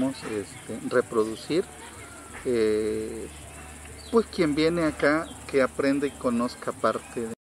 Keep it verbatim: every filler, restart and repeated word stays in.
este, reproducir. Eh, pues quien viene acá, que aprenda y conozca parte de